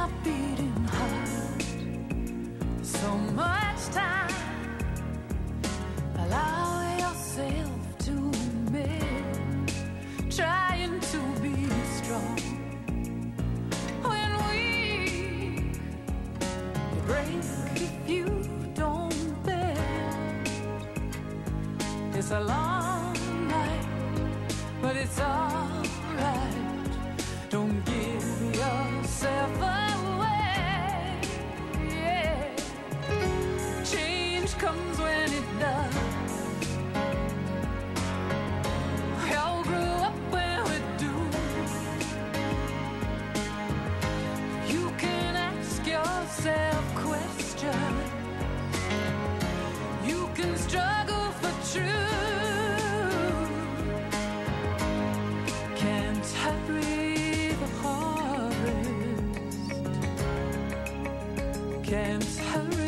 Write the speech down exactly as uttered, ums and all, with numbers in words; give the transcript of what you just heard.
my beating heart. So much time, allow yourself to mend, trying to be strong. When weak, you break if you don't bend. It's a long night, but it's alright. Don't give yourself away. Yeah. Change comes when it does. We all grew up where we do. You can ask yourself questions. You can struggle for truth. Can't hurry the harvest. Can't hurry.